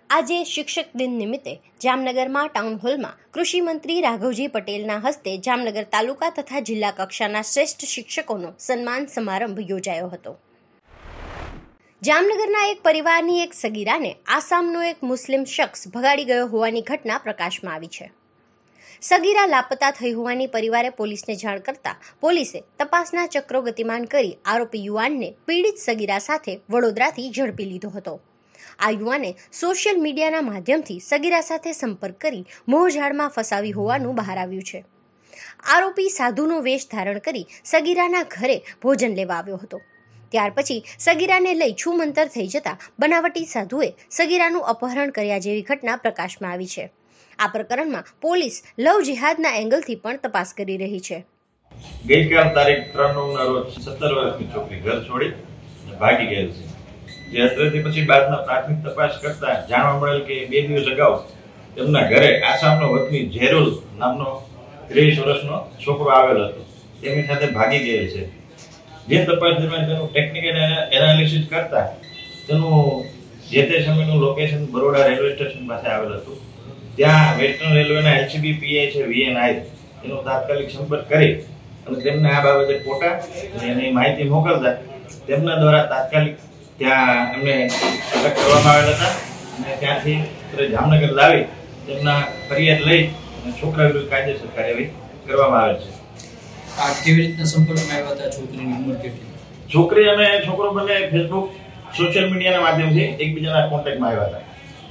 આજે શિક્ષક દિન નિમિત્તે જામનગરમાં ટાઉન હોલમાં કૃષિ મંત્રી રાઘવજી પટેલના હસ્તે જામનગર તાલુકા તથા જિલ્લા કક્ષાના શ્રેષ્ઠ શિક્ષકોનો સન્માન સમારંભ યોજાયો હતો। જામનગરના એક પરિવારની એક સગીરાને આસામનો એક મુસ્લિમ શખ્સ ભગાડી ગયો હોવાની ઘટના પ્રકાશમાં આવી છે। સગીરા લાપતા થઈ હોવાની પરિવારે પોલીસને જાણ કરતા પોલીસે તપાસના ચક્રો ગતિમાન કરી આરોપી યુવાનને પીડિત સગીરા સાથે વડોદરાથી ઝડપી લીધો હતો। આ યુવાને સોશિયલ મીડિયાના માધ્યમથી સગીરા સાથે સંપર્ક કરી મોહજાળમાં ફસાવી હોવાનું બહાર આવ્યું છે। આરોપી સાધુનો વેશ ધારણ કરી સગીરાના ઘરે ભોજન લેવા આવ્યો હતો। ત્યાર પછી સગીરાને લઈ છૂમંતર થઈ જતા બનાવટી સાધુએ સગીરાનું અપહરણ કર્યા જેવી ઘટના પ્રકાશમાં આવી છે। આ પ્રકરણમાં પોલીસ લવ જિહાદના એંગલથી પણ તપાસ કરી રહી છે। ગઈકાલ તારીખ 3/9ના રોજ 17 વર્ષની છોકરી ઘર છોડી ભાગી ગયેલ છે। જે અત્રેથી પછી બાદમાં પ્રાથમિક તપાસ કરતા જાણવા મળેલ કે 2 દિવસ અગાઉ તેમના ઘરે આસામનો વતની ઝેરુલ નામનો 23 વર્ષનો છોકરો આવેલ હતો। તેની સાથે ભાગી ગયેલ છે। જે તપાસ દરમિયાન તેનું ટેકનિકલ એનાલિસિસ કરતા તેનું જે તે સમયનું લોકેશન બરોડા રેલવે સ્ટેશન પાસે આવેલ હતું। ત્યાં વેસ્ટર્ન રેલવેના એલસીબી પીઆઈ છે વીએનઆઈ એનો તાત્કાલિક સંપર્ક કરી અને તેમને આ બાબતે ફોટા અને એની માહિતી મોકલતા તેમના દ્વારા તાત્કાલિક ત્યાં એમને અટક કરવામાં આવેલ હતા અને ત્યાંથી જામનગર લાવી તેમના ફરિયાદ લઈ અને છોકરા વિરુદ્ધ કાયદેસર કાર્યવાહી કરવામાં આવે છે। આ કેવી રીતના સંપર્કમાં આવ્યા હતા? છોકરીની ઉંમર કેટલી? છોકરી અને છોકરો બંને ફેસબુક સોશિયલ મીડિયાના માધ્યમથી એકબીજાના કોન્ટેક્ટમાં આવ્યા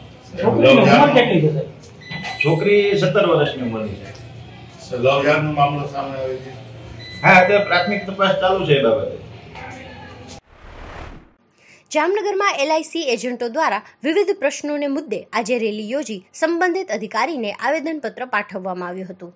હતા। છોકરી 17 વર્ષની ઉંમરની છે। લવજારનો મામલો સામે આવ્યો છે। હા, અત્યારે પ્રાથમિક તપાસ ચાલુ છે એ બાબતે। જામનગરમાં એલઆઈસી એજન્ટો દ્વારા વિવિધ પ્રશ્નોને મુદ્દે આજે રેલી યોજી સંબંધિત અધિકારીને આવેદનપત્ર પાઠવવામાં આવ્યું હતું।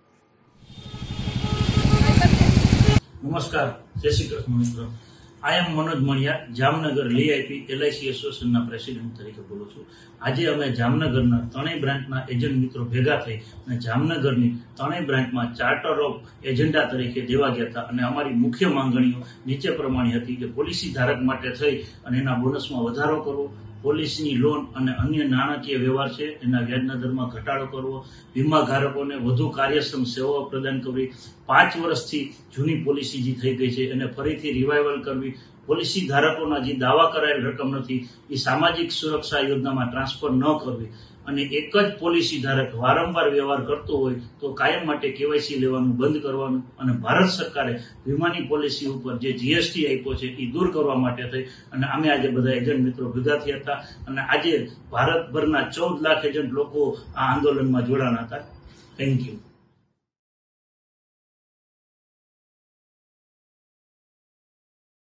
નમસ્કાર, જય શ્રી કૃષ્ણ મિત્રો। I am Manoj Maniya, Jamnagar VIP LIC એસોસિએશનના પ્રેસિડેન્ટ તરીકે બોલું છું। આજે અમે જામનગરના ત્રણેય બ્રાન્ચના એજન્ટ મિત્રો ભેગા થઈ અને જામનગરની ત્રણેય બ્રાન્ચમાં ચાર્ટર ઓફ એજન્ડા તરીકે દેવા ગયા હતા અને અમારી મુખ્ય માંગણીઓ નીચે પ્રમાણે હતી કે પોલિસી ધારક માટે થઈ અને એના બોનસમાં વધારો કરવો, પોલિસીની લોન અને અન્ય નાણાકીય વ્યવહાર છે એના વ્યાજના દરમાં ઘટાડો કરવો, વીમા ધારકોને વધુ કાર્યક્ષમ સેવાઓ પ્રદાન કરવી, 5 વર્ષથી જૂની પોલિસી જે થઈ ગઈ છે એને ફરીથી રિવાઇવલ કરવી, પોલિસી ધારકોના જે દાવા કરાયેલ રકમ નથી એ સામાજિક સુરક્ષા યોજનામાં ટ્રાન્સફર ન કરવી અને એક જ પોલિસી ધારક વારંવાર વ્યવહાર કરતો હોય તો કાયમ માટે કેવાયસી લેવાનું બંધ કરવાનું અને ભારત સરકારે વીમાની પોલિસી ઉપર જે જીએસટી આપ્યો છે એ દૂર કરવા માટે થઈ અને અમે આજે બધા એજન્ટ મિત્રો ભેગા થયા હતા અને આજે ભારતભરના 14 લાખ એજન્ટ લોકો આ આંદોલનમાં જોડાણા હતા। Thank you.